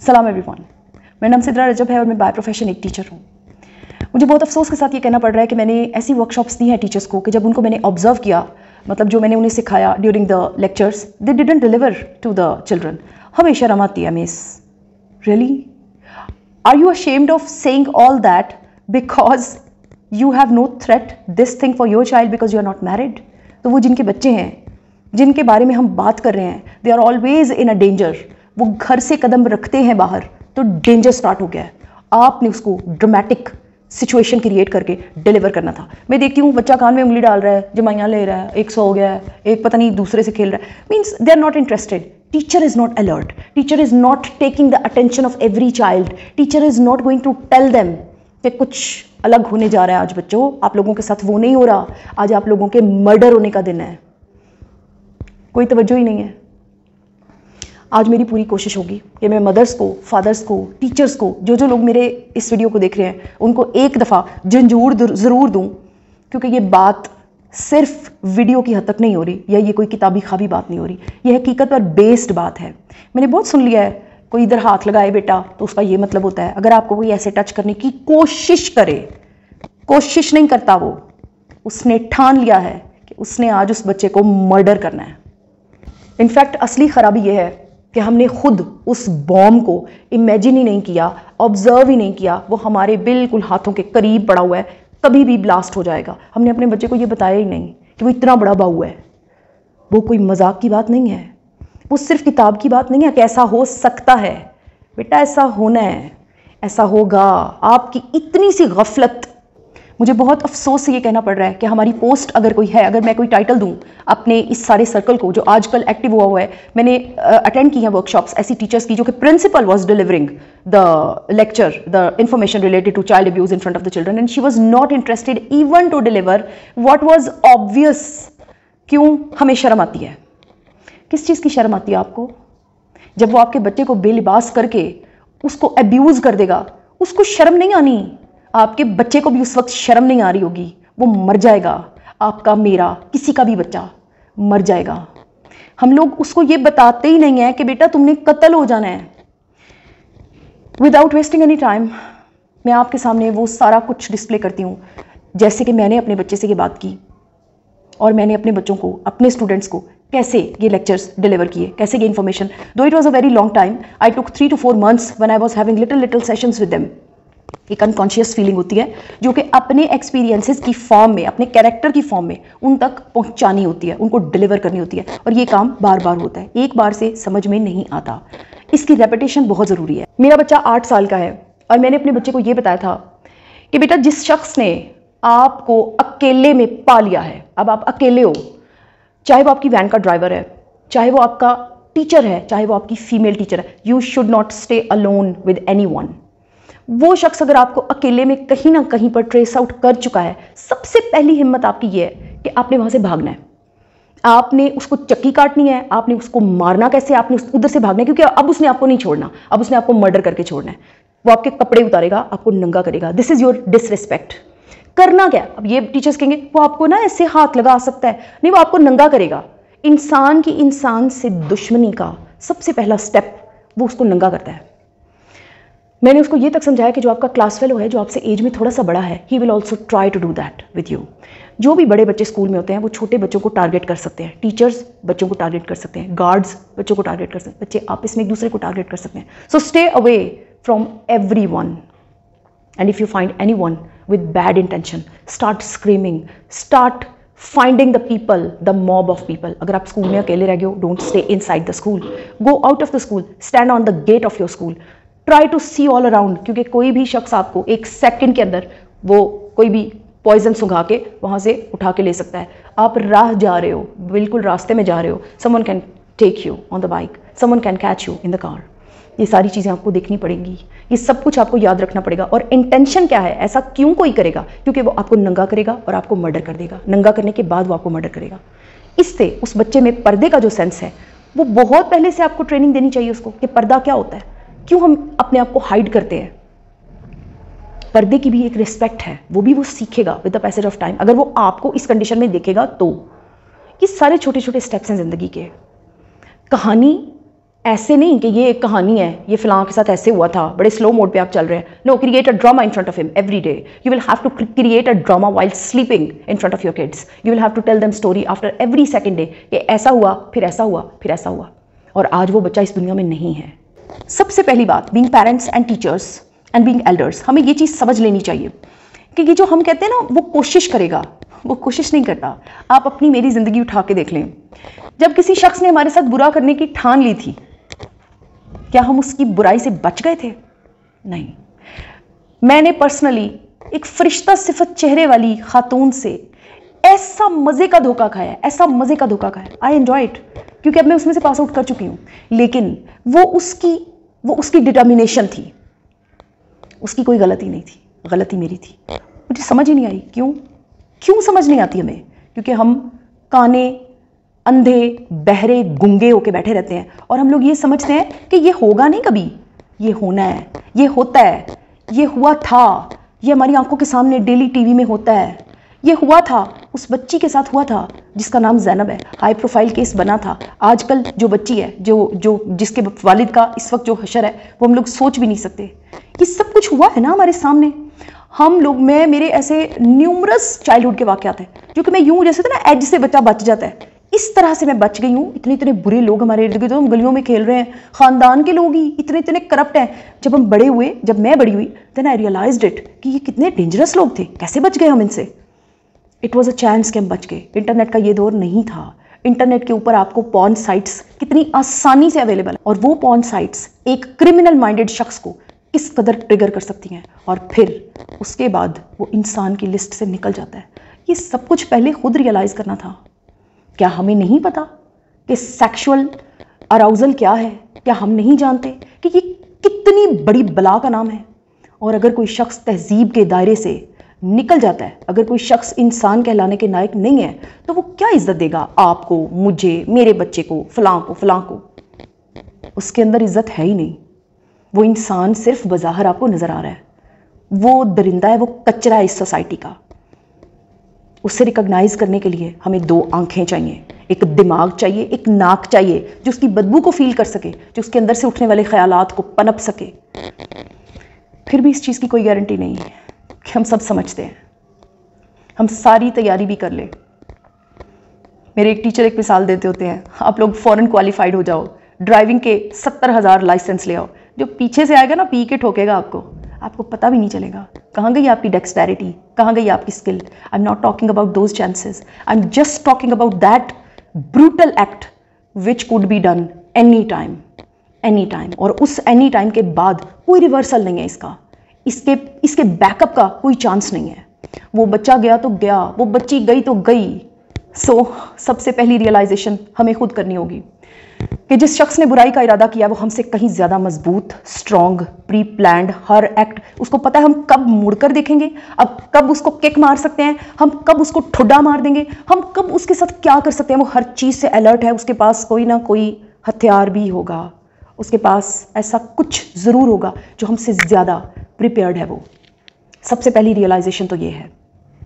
सलाम एवरीवन, मेरा नाम सिद्रा रजब है और मैं बाय प्रोफेशन एक टीचर हूँ। मुझे बहुत अफसोस के साथ ये कहना पड़ रहा है कि मैंने ऐसी वर्कशॉप्स दी हैं टीचर्स को कि जब उनको मैंने ऑब्जर्व किया, मतलब जो मैंने उन्हें सिखाया during the lectures, they didn't deliver to the children. हमें शर्म आती है miss, really? Are you ashamed of saying all that because you have no threat this thing for your child because you are not married? तो वो जिनके बच्चे हैं, जिनके बारे में हम बात कर रहे हैं, they are always in a danger. वो घर से कदम रखते हैं बाहर तो डेंजर स्टार्ट हो गया है। आपने उसको ड्रामेटिक सिचुएशन क्रिएट करके डिलीवर करना था। मैं देखती हूँ बच्चा कान में उंगली डाल रहा है, जमाइयाँ ले रहा है, एक सो हो गया है, एक पता नहीं दूसरे से खेल रहा है। Means they are not interested. Teacher is not alert, teacher is not taking the attention of every child, teacher is not going to tell them कि कुछ अलग होने जा रहा है। आज बच्चों, आप लोगों के साथ वो नहीं हो रहा, आज आप लोगों के मर्डर होने का दिन है। कोई तवज्जो ही नहीं है। आज मेरी पूरी कोशिश होगी कि मैं मदर्स को, फादर्स को, टीचर्स को, जो लोग मेरे इस वीडियो को देख रहे हैं, उनको एक दफ़ा झंझूर ज़रूर दूं, क्योंकि ये बात सिर्फ वीडियो की हद तक नहीं हो रही, या ये कोई किताबी खाबी बात नहीं हो रही, ये हकीकत पर बेस्ड बात है। मैंने बहुत सुन लिया है, कोई इधर हाथ लगाए बेटा तो उसका ये मतलब होता है। अगर आपको कोई ऐसे टच करने की कोशिश करे, कोशिश नहीं करता वो, उसने ठान लिया है कि उसने आज उस बच्चे को मर्डर करना है। इनफैक्ट असली खराबी ये है कि हमने खुद उस बॉम्ब को इमेजिन ही नहीं किया, ऑब्जर्व ही नहीं किया। वो हमारे बिल्कुल हाथों के करीब पड़ा हुआ है, कभी भी ब्लास्ट हो जाएगा। हमने अपने बच्चे को ये बताया ही नहीं कि वो इतना बड़ा बाऊ है। वो कोई मजाक की बात नहीं है, वो सिर्फ किताब की बात नहीं है कि ऐसा हो सकता है। बेटा ऐसा होना है, ऐसा होगा। आपकी इतनी सी गफलत। मुझे बहुत अफसोस से ये कहना पड़ रहा है कि हमारी पोस्ट अगर कोई है, अगर मैं कोई टाइटल दूं अपने इस सारे सर्कल को जो आजकल एक्टिव हुआ है। मैंने अटेंड की हैं वर्कशॉप्स ऐसी टीचर्स की जो कि principal was delivering the lecture, the information related to child abuse in front of the children, and she was not interested even to deliver what was obvious. क्यों? हमें शर्म आती है। किस चीज़ की शर्म आती है आपको? जब वो आपके बच्चे को बेलिबास करके उसको अब्यूज कर देगा, उसको शर्म नहीं आनी? आपके बच्चे को भी उस वक्त शर्म नहीं आ रही होगी। वो मर जाएगा, आपका, मेरा, किसी का भी बच्चा मर जाएगा। हम लोग उसको ये बताते ही नहीं है कि बेटा तुमने कत्ल हो जाना है। विदाउट वेस्टिंग एनी टाइम मैं आपके सामने वो सारा कुछ डिस्प्ले करती हूँ, जैसे कि मैंने अपने बच्चे से ये बात की और मैंने अपने बच्चों को, अपने स्टूडेंट्स को कैसे ये लेक्चर्स डिलीवर किए, कैसे ये information. Though it was a very long time, I took 3 to 4 months when I was having little sessions with them. एक अनकॉन्शियस फीलिंग होती है जो कि अपने एक्सपीरियंसेस की फॉर्म में, अपने कैरेक्टर की फॉर्म में उन तक पहुंचानी होती है, उनको डिलीवर करनी होती है। और ये काम बार बार होता है, एक बार से समझ में नहीं आता। इसकी रेपिटेशन बहुत ज़रूरी है। मेरा बच्चा 8 साल का है और मैंने अपने बच्चे को ये बताया था कि बेटा जिस शख्स ने आपको अकेले में पा लिया है, अब आप अकेले हो, चाहे वो आपकी वैन का ड्राइवर है, चाहे वो आपका टीचर है, चाहे वो आपकी फीमेल टीचर है, you should not stay alone with anyone. वो शख्स अगर आपको अकेले में कहीं ना कहीं पर ट्रेस आउट कर चुका है, सबसे पहली हिम्मत आपकी ये है कि आपने वहां से भागना है। आपने उसको चक्की काटनी है, आपने उसको मारना कैसे, आपने उधर से भागना है, क्योंकि अब उसने आपको नहीं छोड़ना, अब उसने आपको मर्डर करके छोड़ना है। वो आपके कपड़े उतारेगा, आपको नंगा करेगा। This is your disrespect. करना क्या? अब ये टीचर्स कहेंगे वो आपको ना ऐसे हाथ लगा सकता है, नहीं, वो आपको नंगा करेगा। इंसान की इंसान से दुश्मनी का सबसे पहला स्टेप वो उसको नंगा करता है। मैंने उसको ये तक समझाया कि जो आपका क्लास फेलो है, जो आपसे एज में थोड़ा सा बड़ा है, he will also try to do that with you. जो भी बड़े बच्चे स्कूल में होते हैं वो छोटे बच्चों को टारगेट कर सकते हैं, टीचर्स बच्चों को टारगेट कर सकते हैं, गार्ड्स बच्चों को टारगेट कर सकते हैं, बच्चे आपस में एक दूसरे को टारगेट कर सकते हैं। So stay away from everyone, and if you find anyone with bad intention, start screaming, start finding the people, the mob of people. अगर आप स्कूल में अकेले रह गए हो, don't stay inside the school, go out of the school, stand on the gate of your school, try to see all around, क्योंकि कोई भी शख्स आपको एक सेकंड के अंदर वो कोई भी पॉइजन सुंघा के वहां से उठा के ले सकता है। आप राह जा रहे हो, बिल्कुल रास्ते में जा रहे हो, someone can take you on the bike, someone can catch you in the car. ये सारी चीज़ें आपको देखनी पड़ेंगी, ये सब कुछ आपको याद रखना पड़ेगा। और इंटेंशन क्या है, ऐसा क्यों कोई करेगा? क्योंकि वो आपको नंगा करेगा और आपको मर्डर कर देगा। नंगा करने के बाद वो आपको मर्डर करेगा। इससे उस बच्चे में पर्दे का जो सेंस है, वो बहुत पहले से आपको ट्रेनिंग देनी चाहिए उसको कि पर्दा क्या होता है, क्यों हम अपने आप को हाइड करते हैं। पर्दे की भी एक रिस्पेक्ट है, वो भी वो सीखेगा with the passage of time. अगर वो आपको इस कंडीशन में देखेगा तो ये सारे छोटे छोटे स्टेप्स हैं जिंदगी के। कहानी ऐसे नहीं कि ये एक कहानी है, ये फिलहाल के साथ ऐसे हुआ था, बड़े स्लो मोड पे आप चल रहे हैं। No, create a drama in front of him every day. You will have to create a drama while sleeping in front of your kids. You will have to tell them story after every second day कि ऐसा हुआ, फिर ऐसा हुआ, फिर ऐसा हुआ। और आज वो बच्चा इस दुनिया में नहीं है। सबसे पहली बात, being parents and teachers and being elders, हमें ये चीज़ समझ लेनी चाहिए कि ये जो हम कहते हैं ना वो कोशिश करेगा, वो कोशिश नहीं करता। आप अपनी मेरी ज़िंदगी उठा के देख लें, जब किसी शख्स ने हमारे साथ बुरा करने की ठान ली थी, क्या हम उसकी बुराई से बच गए थे? नहीं। मैंने पर्सनली एक फरिश्ता सिफत चेहरे वाली खातून से ऐसा मज़े का धोखा खाया, ऐसा मज़े का धोखा खाया। आई एंजॉय इट, क्योंकि अब मैं उसमें से पास आउट कर चुकी हूँ। लेकिन वो उसकी डिटर्मिनेशन थी, उसकी कोई गलती नहीं थी, गलती मेरी थी। मुझे समझ ही नहीं आई क्यों समझ नहीं आती हमें, क्योंकि हम काने, अंधे, बहरे, गूंगे होके बैठे रहते हैं और हम लोग ये समझते हैं कि ये होगा नहीं कभी, ये होना है, ये होता है, ये हुआ था, ये हमारी आंखों के सामने डेली टीवी में होता है। ये हुआ था, उस बच्ची के साथ हुआ था जिसका नाम ज़ैनब है, हाई प्रोफाइल केस बना था। आजकल जो बच्ची है, जो जिसके वालिद का इस वक्त जो हशर है, वो हम लोग सोच भी नहीं सकते। ये सब कुछ हुआ है ना हमारे सामने। हम लोग, मेरे ऐसे न्यूमरस चाइल्डहुड के वाक़यात हैं जो कि मैं यूं जैसे था ना, एज से बच्चा बच जाता है, इस तरह से मैं बच गई हूँ। इतने बुरे लोग हमारे इर्द गिर्द, हम गलियों में खेल रहे हैं, ख़ानदान के लोग ही इतने करप्ट हैं। जब हम बड़े हुए, जब मैं बड़ी हुई, देन आई रियलाइज्ड इट कि ये कितने डेंजरस लोग थे, कैसे बच गए हम इनसे। इट वॉज अ चांस कि हम बच गए। इंटरनेट का ये दौर नहीं था। इंटरनेट के ऊपर आपको पॉर्न साइट्स कितनी आसानी से अवेलेबल है, और वो पॉर्न साइट्स एक क्रिमिनल माइंडेड शख्स को किस कदर ट्रिगर कर सकती हैं, और फिर उसके बाद वो इंसान की लिस्ट से निकल जाता है। ये सब कुछ पहले खुद रियलाइज़ करना था। क्या हमें नहीं पता कि सेक्सुअल अराउजल क्या है? क्या हम नहीं जानते कि ये कितनी बड़ी बला का नाम है? और अगर कोई शख्स तहजीब के दायरे से निकल जाता है, अगर कोई शख्स इंसान कहलाने के लायक नहीं है, तो वो क्या इज्जत देगा आपको, मुझे, मेरे बच्चे को, फलां को? उसके अंदर इज्जत है ही नहीं। वो इंसान सिर्फ बज़ाहिर आपको नज़र आ रहा है, वो दरिंदा है, वो कचरा है इस सोसाइटी का। उसे रिकॉग्नाइज करने के लिए हमें 2 आंखें चाहिए, एक दिमाग चाहिए, एक नाक चाहिए जो उसकी बदबू को फील कर सके, जो उसके अंदर से उठने वाले ख्यालात को पनप सके। फिर भी इस चीज़ की कोई गारंटी नहीं है कि हम सब समझते हैं, हम सारी तैयारी भी कर ले। मेरे एक टीचर एक मिसाल देते होते हैं, आप लोग फ़ौरन क्वालिफाइड हो जाओ, ड्राइविंग के 70,000 लाइसेंस ले आओ, जो पीछे से आएगा ना पी के ठोकेगा आपको पता भी नहीं चलेगा कहाँ गई आपकी डेक्सटेरिटी, कहाँ गई आपकी skill. I am not talking about those chances, I am just talking about that brutal act which could be done any time. और उस एनी टाइम के बाद कोई रिवर्सल नहीं है इसका, इसके बैकअप का कोई चांस नहीं है। वो बच्चा गया तो गया, वो बच्ची गई तो गई। सबसे पहली रियलाइजेशन हमें खुद करनी होगी कि जिस शख्स ने बुराई का इरादा किया वो हमसे कहीं ज़्यादा मजबूत, स्ट्रॉन्ग, प्री प्लान्ड, हर एक्ट उसको पता है हम कब मुड़कर देखेंगे, अब कब उसको किक मार सकते हैं, हम कब उसको ठुड्डा मार देंगे, हम कब उसके साथ क्या कर सकते हैं। वो हर चीज़ से अलर्ट है। उसके पास कोई ना कोई हथियार भी होगा, उसके पास ऐसा कुछ ज़रूर होगा जो हमसे ज़्यादा प्रिपेयर्ड है। वो सबसे पहली रियलाइजेशन तो ये है।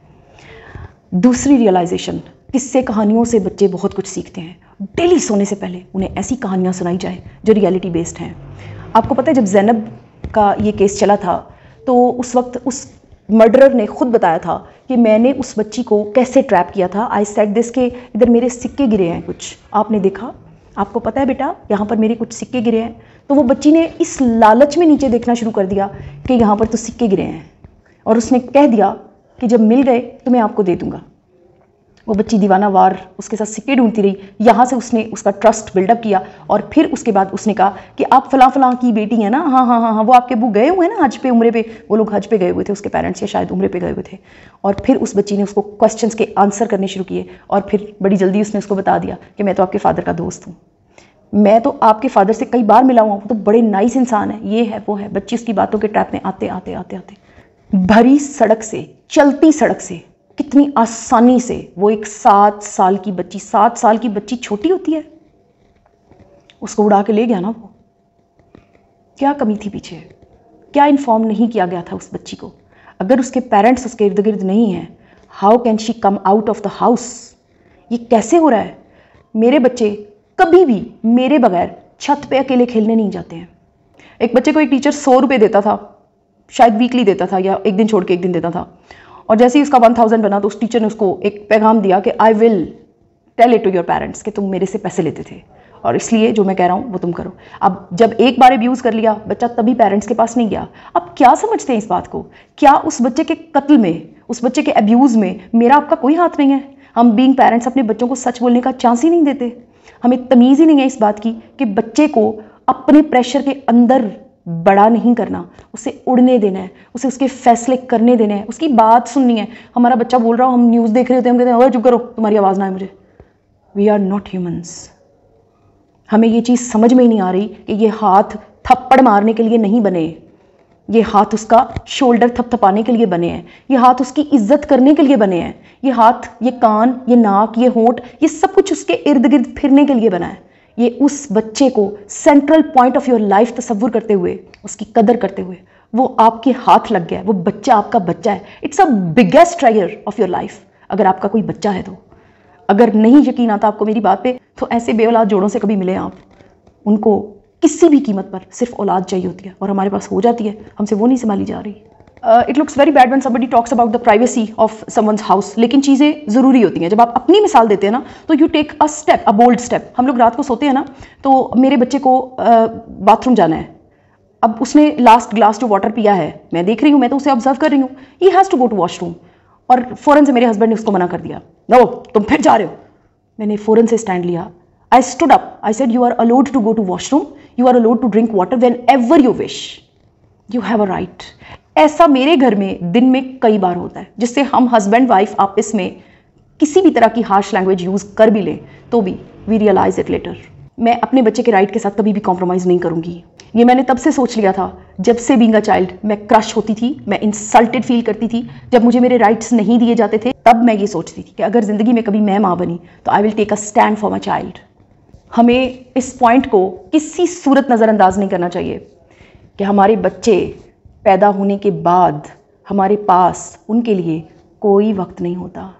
दूसरी रियलाइजेशन, किस्से कहानियों से बच्चे बहुत कुछ सीखते हैं। डेली सोने से पहले उन्हें ऐसी कहानियाँ सुनाई जाए जो रियलिटी बेस्ड हैं। आपको पता है जब ज़ैनब का ये केस चला था तो उस वक्त उस मर्डरर ने खुद बताया था कि मैंने उस बच्ची को कैसे ट्रैप किया था। आई सेड दिस के इधर मेरे सिक्के गिरे हैं कुछ, आपने देखा, आपको पता है बेटा यहाँ पर मेरे कुछ सिक्के गिरे हैं। तो वो बच्ची ने इस लालच में नीचे देखना शुरू कर दिया कि यहाँ पर तो सिक्के गिरे हैं, और उसने कह दिया कि जब मिल गए तो मैं आपको दे दूँगा। वो बच्ची दीवाना वार उसके साथ सिक्के ढूंढती रही। यहाँ से उसने उसका ट्रस्ट बिल्डअप किया, और फिर उसके बाद उसने कहा कि आप फलां की बेटी हैं ना, हाँ, वो आपके अब्बू गए हुए हैं ना हज पे, उम्रे पे। वो लोग हज पे गए हुए थे, उसके पेरेंट्स या शायद उम्रे पे गए हुए थे। और फिर उस बच्ची ने उसको क्वेश्चंस के आंसर करने शुरू किए, और फिर बड़ी जल्दी उसने उसको बता दिया कि मैं तो आपके फादर का दोस्त हूँ, मैं तो आपके फादर से कई बार मिला हुआ हूँ, वो तो बड़े नाइस इंसान है, ये है वो है। बच्ची उसकी बातों के ट्रैप में आते भरी सड़क से, चलती सड़क से कितनी आसानी से वो एक 7 साल की बच्ची, 7 साल की बच्ची छोटी होती है, उसको उड़ा के ले गया ना। वो क्या कमी थी पीछे, क्या इन्फॉर्म नहीं किया गया था उस बच्ची को? अगर उसके पेरेंट्स उसके इर्द गिर्द नहीं हैं, how can she come out of the house? ये कैसे हो रहा है? मेरे बच्चे कभी भी मेरे बगैर छत पे अकेले खेलने नहीं जाते हैं। एक बच्चे को एक टीचर 100 रुपये देता था, शायद वीकली देता था या एक दिन छोड़ के एक दिन देता था, और जैसे ही उसका 1000 बना तो उस टीचर ने उसको एक पैगाम दिया कि I will tell it to your parents कि तुम मेरे से पैसे लेते थे और इसलिए जो मैं कह रहा हूँ वो तुम करो। अब जब एक बार अब्यूज़ कर लिया बच्चा, तभी पेरेंट्स के पास नहीं गया। अब क्या समझते हैं इस बात को? क्या उस बच्चे के कत्ल में, उस बच्चे के अब्यूज़ में मेरा आपका कोई हाथ नहीं है? हम बीइंग पेरेंट्स अपने बच्चों को सच बोलने का चांस ही नहीं देते। हमें तमीज़ ही नहीं है इस बात की कि बच्चे को अपने प्रेशर के अंदर बड़ा नहीं करना, उसे उड़ने देना है, उसे उसके फैसले करने देने हैं, उसकी बात सुननी है। हमारा बच्चा बोल रहा हो, हम न्यूज़ देख रहे होते हैं, हम कहते हैं ओए चुप करो, तुम्हारी आवाज़ ना है मुझे। We are not humans. हमें ये चीज़ समझ में ही नहीं आ रही कि ये हाथ थप्पड़ मारने के लिए नहीं बने, ये हाथ उसका शोल्डर थपथपाने के लिए बने हैं, ये हाथ उसकी इज्जत करने के लिए बने हैं, ये हाथ, ये कान, ये नाक, ये होंठ, ये सब कुछ उसके इर्द गिर्द फिरने के लिए बना है। ये उस बच्चे को central point of your life तस्वुर करते हुए, उसकी कदर करते हुए, वो आपके हाथ लग गया है, वो बच्चा आपका बच्चा है। It's a biggest treasure of your life अगर आपका कोई बच्चा है तो। अगर नहीं यकीन आता आपको मेरी बात पे, तो ऐसे बेऔलाद जोड़ों से कभी मिले आप, उनको किसी भी कीमत पर सिर्फ औलाद चाहिए होती है और हमारे पास हो जाती है, हमसे वो नहीं संभाली जा रही। It looks very bad when somebody talks about the privacy of someone's house, लेकिन चीज़ें ज़रूरी होती हैं। जब आप अपनी मिसाल देते हैं ना, तो you take a step, a bold step. हम लोग रात को सोते हैं ना, तो मेरे बच्चे को बाथरूम जाना है, अब उसने लास्ट ग्लास जो वाटर पिया है, मैं देख रही हूँ, मैं तो उसे ऑब्जर्व कर रही हूँ, he has to go to washroom, और फ़ौरन से मेरे हस्बैंड ने उसको मना कर दिया, नो तुम फिर जा रहे हो। मैंने फ़ौरन से स्टैंड लिया, I stood up, I said you are allowed to go to washroom, you are allowed to drink water whenever you wish, you have a right. ऐसा मेरे घर में दिन में कई बार होता है, जिससे हम हस्बैंड वाइफ आपस में किसी भी तरह की हार्श लैंग्वेज यूज़ कर भी लें तो भी वी रियलाइज इट लेटर। मैं अपने बच्चे के राइट के साथ कभी भी कॉम्प्रोमाइज़ नहीं करूँगी। ये मैंने तब से सोच लिया था जब से बीइंग अ चाइल्ड मैं क्रश होती थी, मैं इंसल्टेड फील करती थी जब मुझे मेरे राइट्स नहीं दिए जाते थे। तब मैं ये सोचती थी कि अगर ज़िंदगी में कभी मैं माँ बनी तो I will take a stand for my child. हमें इस पॉइंट को किसी सूरत नज़रअंदाज नहीं करना चाहिए कि हमारे बच्चे पैदा होने के बाद हमारे पास उनके लिए कोई वक्त नहीं होता।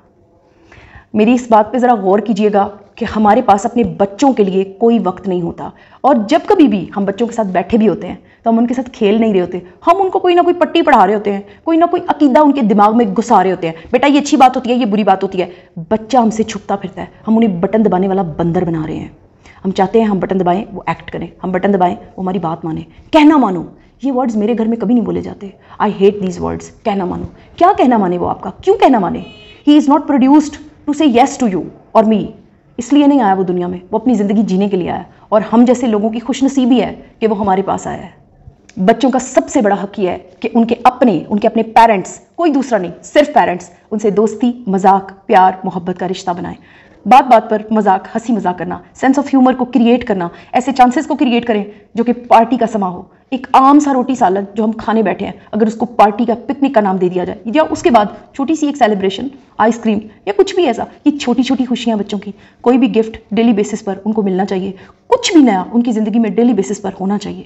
मेरी इस बात पे ज़रा गौर कीजिएगा कि हमारे पास अपने बच्चों के लिए कोई वक्त नहीं होता, और जब कभी भी हम बच्चों के साथ बैठे भी होते हैं तो हम उनके साथ खेल नहीं रहे होते, हम उनको कोई ना कोई पट्टी पढ़ा रहे होते हैं, कोई ना कोई अकीदा उनके दिमाग में घुसा रहे होते हैं, बेटा ये अच्छी बात होती है, ये बुरी बात होती है। बच्चा हमसे छुपता फिरता है, हम उन्हें बटन दबाने वाला बंदर बना रहे हैं। हम चाहते हैं हम बटन दबाएं वो एक्ट करें, हम बटन दबाएं वो हमारी बात माने। कहना मानो, ये वर्ड्स मेरे घर में कभी नहीं बोले जाते। I hate these words. कहना मानो, क्या कहना माने वो आपका? क्यों कहना माने? He is not produced to say yes to you और मी। इसलिए नहीं आया वो दुनिया में, वो अपनी ज़िंदगी जीने के लिए आया, और हम जैसे लोगों की खुशनसीबी है कि वो हमारे पास आया है। बच्चों का सबसे बड़ा हक ये है कि उनके अपने पेरेंट्स, कोई दूसरा नहीं, सिर्फ पेरेंट्स, उनसे दोस्ती, मजाक, प्यार, मोहब्बत का रिश्ता बनाएं। बात बात पर मजाक, हंसी मजाक करना, सेंस ऑफ ह्यूमर को क्रिएट करना, ऐसे चांसेस को क्रिएट करें जो कि पार्टी का समा हो। एक आम सा रोटी सालन जो हम खाने बैठे हैं, अगर उसको पार्टी का, पिकनिक का नाम दे दिया जाए, या उसके बाद छोटी सी एक सेलिब्रेशन, आइसक्रीम या कुछ भी ऐसा, ये छोटी छोटी खुशियां बच्चों की, कोई भी गिफ्ट डेली बेसिस पर उनको मिलना चाहिए। कुछ भी नया उनकी ज़िंदगी में डेली बेसिस पर होना चाहिए,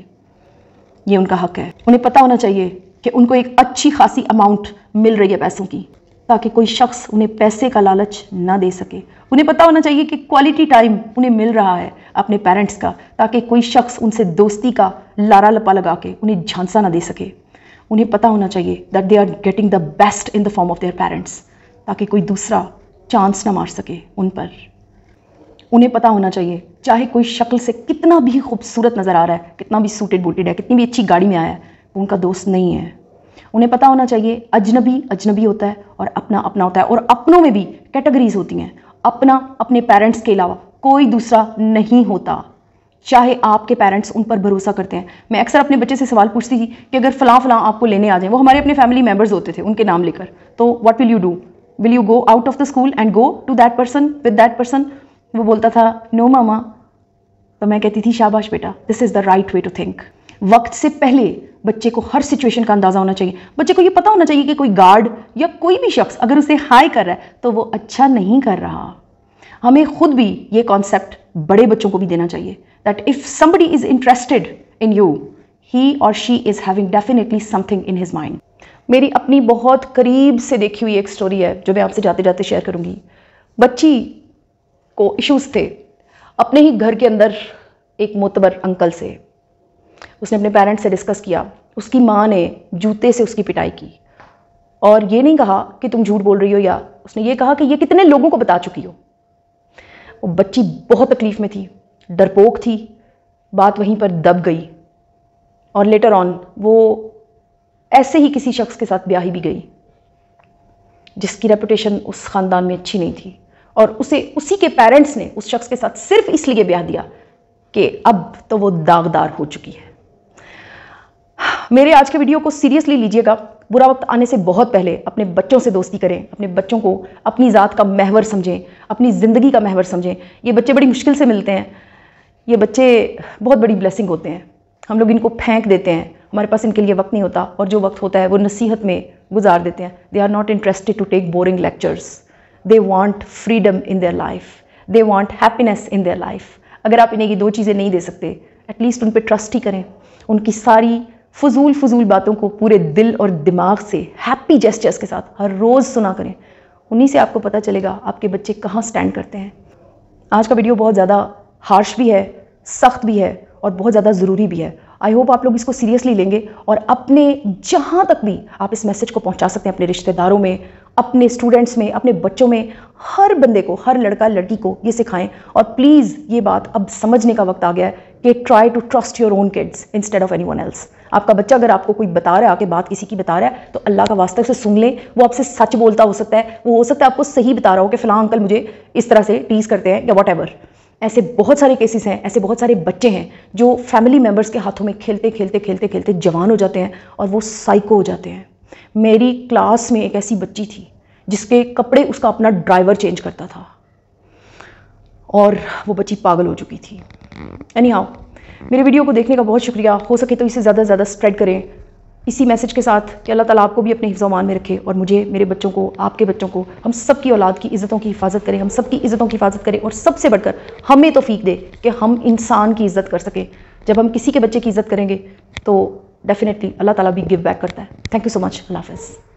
ये उनका हक है। उन्हें पता होना चाहिए कि उनको एक अच्छी खासी अमाउंट मिल रही है पैसों की, ताकि कोई शख्स उन्हें पैसे का लालच ना दे सके। उन्हें पता होना चाहिए कि क्वालिटी टाइम उन्हें मिल रहा है अपने पेरेंट्स का, ताकि कोई शख्स उनसे दोस्ती का लारा लपा लगा के उन्हें झांसा ना दे सके। उन्हें पता होना चाहिए that they are getting the best in the form of their parents, ताकि कोई दूसरा चांस ना मार सके उन पर। उन्हें पता होना चाहिए चाहे कोई शक्ल से कितना भी खूबसूरत नज़र आ रहा है, कितना भी सूटेड बूटेड है, कितनी भी अच्छी गाड़ी में आया है, वो उनका दोस्त नहीं है। उन्हें पता होना चाहिए अजनबी अजनबी होता है और अपना अपना होता है, और अपनों में भी कैटेगरीज होती हैं। अपना अपने पेरेंट्स के अलावा कोई दूसरा नहीं होता, चाहे आपके पेरेंट्स उन पर भरोसा करते हैं। मैं अक्सर अपने बच्चे से सवाल पूछती थी कि अगर फ़लाँ फ़लाँ आपको लेने आ जाएं, वो हमारे अपने फैमिली मेम्बर्स होते थे उनके नाम लेकर, तो what will you do? Will you go out of the school and go to that person with that person? वो बोलता था नो मामा। तो मैं कहती थी शाबाश बेटा, this is the right way to think. वक्त से पहले बच्चे को हर सिचुएशन का अंदाज़ा होना चाहिए। बच्चे को ये पता होना चाहिए कि कोई गार्ड या कोई भी शख्स अगर उसे हाई कर रहा है तो वो अच्छा नहीं कर रहा। हमें खुद भी ये कॉन्सेप्ट बड़े बच्चों को भी देना चाहिए that if somebody is interested in you, he और she is having definitely something in his mind. मेरी अपनी बहुत करीब से देखी हुई एक स्टोरी है जो मैं आपसे जाते जाते शेयर करूंगी। बच्ची को इश्यूज थे, अपने ही घर के अंदर एक मोतबर अंकल से, उसने अपने पेरेंट्स से डिस्कस किया। उसकी माँ ने जूते से उसकी पिटाई की और ये नहीं कहा कि तुम झूठ बोल रही हो, या उसने ये कहा कि ये कितने लोगों को बता चुकी हो। वो बच्ची बहुत तकलीफ में थी, डरपोक थी, बात वहीं पर दब गई और लेटर ऑन वो ऐसे ही किसी शख्स के साथ ब्याही भी गई जिसकी रेपुटेशन उस ख़ानदान में अच्छी नहीं थी, और उसे उसी के पेरेंट्स ने उस शख्स के साथ सिर्फ इसलिए ब्याह दिया कि अब तो वो दागदार हो चुकी है। मेरे आज के वीडियो को सीरियसली लीजिएगा। बुरा वक्त आने से बहुत पहले अपने बच्चों से दोस्ती करें, अपने बच्चों को अपनी ज़ात का महवर समझें, अपनी ज़िंदगी का महवर समझें। ये बच्चे बड़ी मुश्किल से मिलते हैं, ये बच्चे बहुत बड़ी ब्लेसिंग होते हैं। हम लोग इनको फेंक देते हैं, हमारे पास इनके लिए वक्त नहीं होता, और जो वक्त होता है वो नसीहत में गुजार देते हैं। They are not interested to take boring lectures, they want freedom in their life, they want happiness in their life. अगर आप इन्हें ये दो चीज़ें नहीं दे सकते, एटलीस्ट उन पर ट्रस्ट ही करें। उनकी सारी फजूल बातों को पूरे दिल और दिमाग से हैप्पी जेस्चर्स के साथ हर रोज़ सुना करें। उन्हीं से आपको पता चलेगा आपके बच्चे कहाँ स्टैंड करते हैं। आज का वीडियो बहुत ज़्यादा हार्श भी है, सख्त भी है और बहुत ज़्यादा ज़रूरी भी है। आई होप आप लोग इसको सीरियसली लेंगे और अपने जहाँ तक भी आप इस मैसेज को पहुँचा सकते हैं, अपने रिश्तेदारों में, अपने स्टूडेंट्स में, अपने बच्चों में, हर बंदे को, हर लड़का लड़की को ये सिखाएं। और प्लीज़ ये बात अब समझने का वक्त आ गया है कि try to trust your own kids instead of anyone else. आपका बच्चा अगर आपको कोई बता रहा है, आके बात किसी की बता रहा है, तो अल्लाह का वास्ता उसे सुन लें। वो आपसे सच बोलता हो सकता है, वो हो सकता है आपको सही बता रहा हो कि फ़लाँ अंकल मुझे इस तरह से टीज़ करते हैं या वॉट एवर। ऐसे बहुत सारे केसेस हैं, ऐसे बहुत सारे बच्चे हैं जो फैमिली मेम्बर्स के हाथों में खेलते जवान हो जाते हैं और वो साइको हो जाते हैं। मेरी क्लास में एक ऐसी बच्ची थी जिसके कपड़े उसका अपना ड्राइवर चेंज करता था और वो बच्ची पागल हो चुकी थी। एनी हाउ, मेरे वीडियो को देखने का बहुत शुक्रिया। हो सके तो इसे ज़्यादा से ज़्यादा स्प्रेड करें इसी मैसेज के साथ कि अल्लाह ताला आपको भी अपने हिफ्ज़-ओ-अमान में रखे और मुझे, मेरे बच्चों को, आपके बच्चों को, हम सब की औलाद की इज़्ज़तों की हिफाजत करें, हम सब की इज़्ज़तों की हिफाजत करें और सबसे बढ़कर हमें तौफीक दे कि हम इंसान की इज़्ज़त कर सकें। जब हम किसी के बच्चे की इज़्ज़त करेंगे तो डेफिनेटली अल्लाह ताला भी गिव बैक करता है। Thank you so much. अल्लाह हाफ़िज़।